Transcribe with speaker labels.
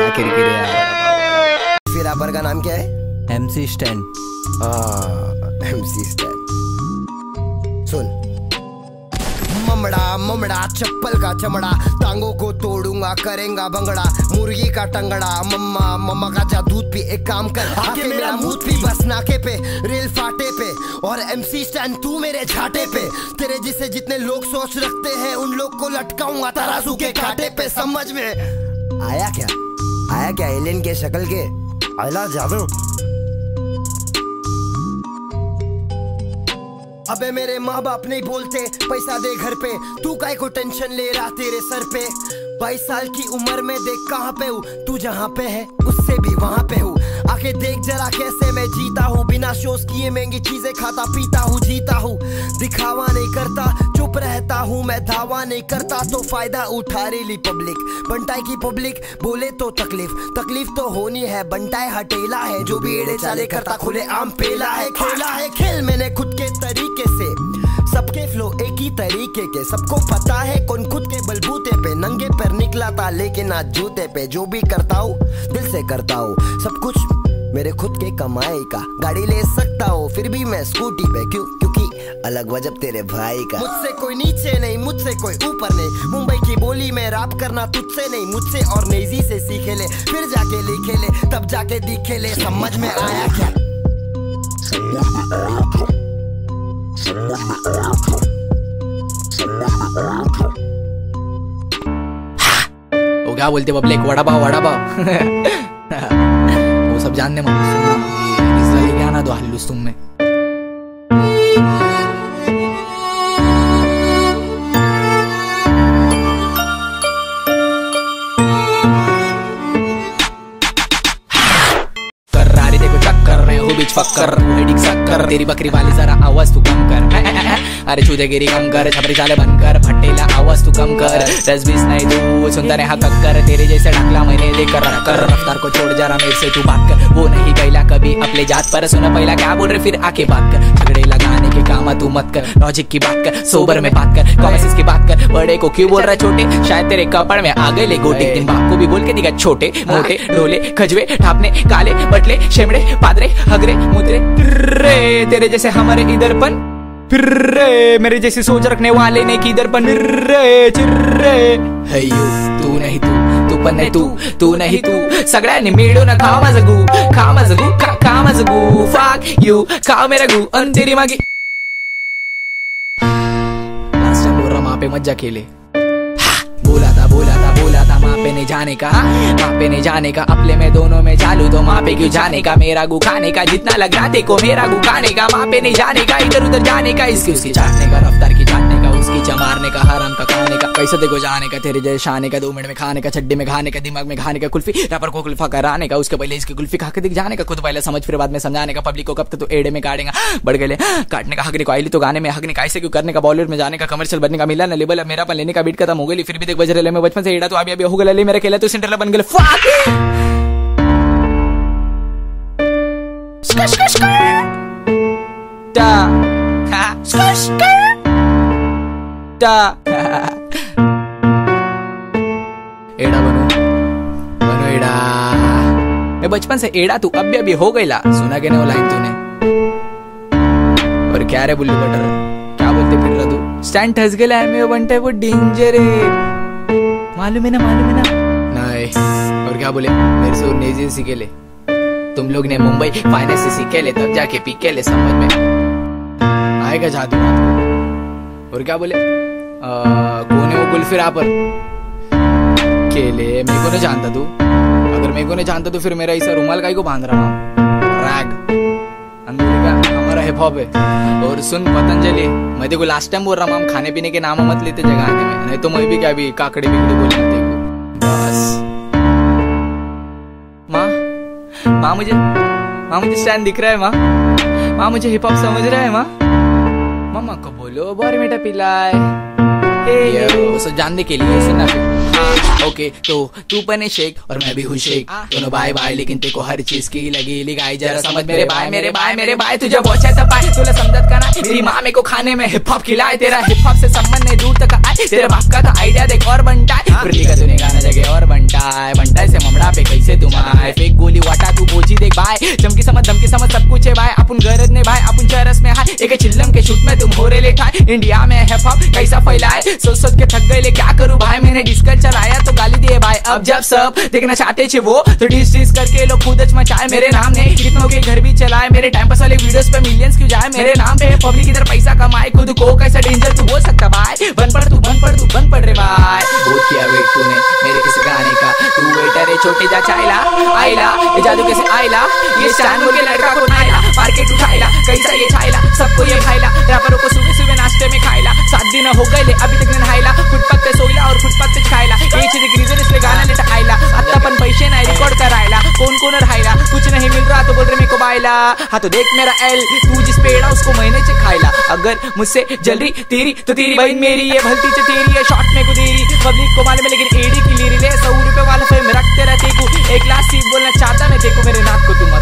Speaker 1: क्या किरकिरे यार।
Speaker 2: फिर रैपर का नाम क्या है?
Speaker 1: MC स्टैंड।
Speaker 2: MC स्टैंड। सुन, ममड़ा ममड़ा चप्पल का चमड़ा, टांगों को तोड़ूंगा करेंगा भंगड़ा, मुर्गी का टंगड़ा, मम्मा मम्मा का जा दूध पी, एक काम कर आके मेरा मूड पी, बस नाके पे रेल फाटे पे, और MC स्टैंड तू मेरे झाटे पे, तेरे जिसे जितने लोग सोच रखते हैं उन लोग को लटकाऊंगा तराजू के कांटे पे। समझ में आया क्या? आया क्या? एलियन के शक्ल के आला जादू। अबे मेरे माँ बाप नहीं बोलते पैसा दे घर पे, तू काहे को टेंशन ले रहा तेरे सर पे। 22 साल की उम्र में देख कहाँ पे हूँ, तू जहाँ पे है उससे भी वहाँ पे हूँ। आके देख जरा कैसे मैं जीता हूँ, बिना शोज किए महंगी चीजें खाता पीता हूँ, जीता हूँ। दिखावा नहीं करता, चुप रहता हूँ मैं, दावा नहीं करता तो फायदा उठा रही पब्लिक। बंटाई की पब्लिक बोले तो तकलीफ, तकलीफ तो होनी है। बंटाई हटेला है, जो भी एड़े चाले करता खुले आम पेला है। खेला है खेल मैंने खुद के तरीके से, सबके फ्लो एक ही तरीके के, सबको पता है कौन खुद के बलबूते पे नंगे पैर निकला था लेकिन आज जूते पे। जो भी करता हूँ दिल से करता हूँ, सब कुछ मेरे खुद के कमाई का। गाड़ी ले सकता हूँ फिर भी मैं स्कूटी पे, क्यों? क्योंकि अलग वजब तेरे भाई का। मुझसे कोई नीचे नहीं, मुझसे कोई ऊपर नहीं, मुंबई की बोली में रैप करना तुझसे नहीं मुझसे और नेजी से सीखे ले, फिर जाके लिखे ले, तब जाके दिखे ले। समझ में आया क्या?
Speaker 1: वो क्या बोलते पब्लिक? वड़ा पाव वड़ा पाव। वो सब जानने मत, सुनना क्या ना दो हल्लुस तुम में। फक्कर हेडिक सक्कर, तेरी बकरी वाली जरा आवाज तू कम कर। अरे चूदेगिरी कम कर, छपरी चाले बंद कर, फटेला आवाज तू कम कर। 10-20 नहीं तू सुनता रहा कक्कर, तेरे जैसे ढकला मैंने देकर रखकर। रफ्तार को छोड़ जरा मेरे से तू बात कर, वो नहीं गैला कभी अपने जात पर। सुना पहला क्या बोल रहे फिर आके बात कर, झगड़े लगाने के काम तू मत कर। लॉजिक की बात कर, सोबर में बात कर, कॉमर्स की बात कर। बड़े को क्यों बोल रहा छोटे, शायद तेरे कपड़ में आ गए ले गोटे। दिन बाप को भी बोल के दिखा छोटे मोटे, ढोले खजवे ठापने, काले बटले शेमड़े पादरे हगरे मुद्रे। रे तेरे जैसे हमारे इधर पन, फिर रे मेरे जैसे सोच रखने वाले ने किधर पन। रे चिर्रे है यू, तू नहीं तू पण नहीं तू नहीं तू। सगळ्यांनी मिळून खा माझं गू, खा माझं गू, खा माझं गू। फक यू, खा मेरा गू अन तेरी मागी। लास्ट टाइम बोल रहा वहां पे मज्जा केले, बोला था माँ पे नहीं जाने का, माँ पे नहीं जाने का। अपने में दोनों में चालू तो माँ पे क्यों जाने का। मेरा गु खाने का जितना लग रहा देखो, मेरा गु खाने का। माँ पे नहीं जाने का, इधर उधर जाने का, इसकी उसकी चाटने का, रफ्तार की चाटने का, उसकी चमारने का, हराम का खाने का। कैसे देखो जाने का, तेरे जैसे शाने का। 2 मिनट में खाने का, छड्डे में खाने का, दिमाग में खाने का। कुल्फी रैपर को कुल्फा कराने का, उसके पहले इसकी कुल्फी खा के दिख जाने का। खुद पहले समझ फिर बाद में समझाने का। पब्लिक को कब तक तो एड़े में काटेगा, बढ़ गए काटने का। हगने को आईली तो गाने में हगने का, ऐसे क्यों करने का। बॉलीवुड में जाने का, कमर्शियल बनने का। मिला ना लेबल मेरा पर लेने का, बीट खत्म हो गई फिर भी देख बज रहे में बचपन से एड़ा तो अभी हो गया मेरा खेला तो सिंड्रेला बन गया। एड़ा बनो एड़ा। मैं बचपन से एड़ा, तू अभी हो गईला। सुना के ना वो लाइन तूने? और क्या रे बुल्लू बटर, क्या बोलते फिर रहा तू? स्टैंड ठस गया है मेरा बंटा, वो डेंजर है, मालूम है ना? नहीं। और क्या बोले? मेरे से नेजी सीखे ले, तुम लोग ने मुंबई फाइनेंस से सीखे ले, तब जाके पीके ले। समझ में आएगा जादू आपको। और क्या बोले? कौन है वो कुल्फी रैपर? केले मेरे को नहीं जानता तू। अगर मेरे को नहीं जानता तो फिर मेरा ऐसा रुमाल काहे को बांध रहा? रैग अंदर का हमारा हिप हॉप है। और सुन पतंजलि, मैं देखो लास्ट टाइम बोल रहा हूँ, हम खाने पीने के नाम मत लेते जगह आने में, नहीं तो मैं भी क्या भी काकड़ी बिकड़ी बोलने देखो बस। माँ मुझे स्टैंड दिख रहा है। माँ मुझे हिप हॉप समझ रहा है। मामा को बोलो बॉर्नविटा पिलाए। सो जानने के लिए सुनना फिर। ओके तो तू बने शेख और मैं भी हूँ शेख, दोनों बाय बाय, लेकिन तेको हर चीज की लगी लिगाई। जरा समझ मेरे भाई तुझे पहुंचा था पाए, तुला समझत का ना। मेरी माँ मेरे को खाने में हिप हॉप खिलाए, तेरा हिप हॉप से संबंध नहीं दूर तक आए। तेरे बाप का था आइडिया देख और बनता है, तूने गाना जगह और बनता है। से ममड़ा पे कैसे भाई, चमकी समझ धमकी समझ सब कुछ है भाई, अपन गरज ने भाई, अपन चरस में हाय, एक चिल्लम के शूट में तुम हो रे लेठाए। इंडिया में है हॉप कैसा फैलाए, सोच सोच के थक गए ले क्या करूं भाई, मैंने डिस्कल चलाया तो गाली दिए भाई। अब जब सब देखना चाहते थे वो तो डिस डिस करके लोग खुद मचाए, मेरे नाम ने कितनों के घर भी चलाए, मेरे टाइम पास वाले वीडियोस पे मिलियंस क्यों जाए, मेरे नाम पे पब्लिक इधर पैसा कमाए, खुद को कैसा डेंजर तू बोल सकता भाई, बन पड़ तू बन पड़ तू बन पड़ रे भाई। बहुत किया वेट तूने मेरे किसी गाने का, तू वेटर है छोटे जा चाइला आइला, ये जादू कैसे आइला, ये स्टैंड बोल के लड़का को नाइला, मार्केट उठाइला कैसा ये छाइला, सबको ये खाइला, रैपरों को सुबह सुबह नाश्ते में खाइला, 7 दिन हो गए ले अभी तक नहाइला, फुटपाथ पे सोइला और फुटपाथ पे खाइला, ये चीज एक रीजन इसलिए गाना लेटा आइला, आता पण पैसे नहीं रिकॉर्ड करायला, कौन कौन राहिला, कुछ नहीं मिल रहा तो बोल रहे मेरे को बाइला, हाँ तो देख मेरा एल, तू जिस पे एड़ा उसको महीने से खाइला, अगर मुझसे जल रही तेरी तो तेरी बहन मेरी है, भलती से तेरी है शॉर्ट में को देरी, पब्लिक को मालूम है लेकिन एडी की लीरी ले, 100 रुपए वाला फिल्म रखते रहते को, एक लास्ट सीट बोलना चाहता मैं देखो मेरे नाक को तुम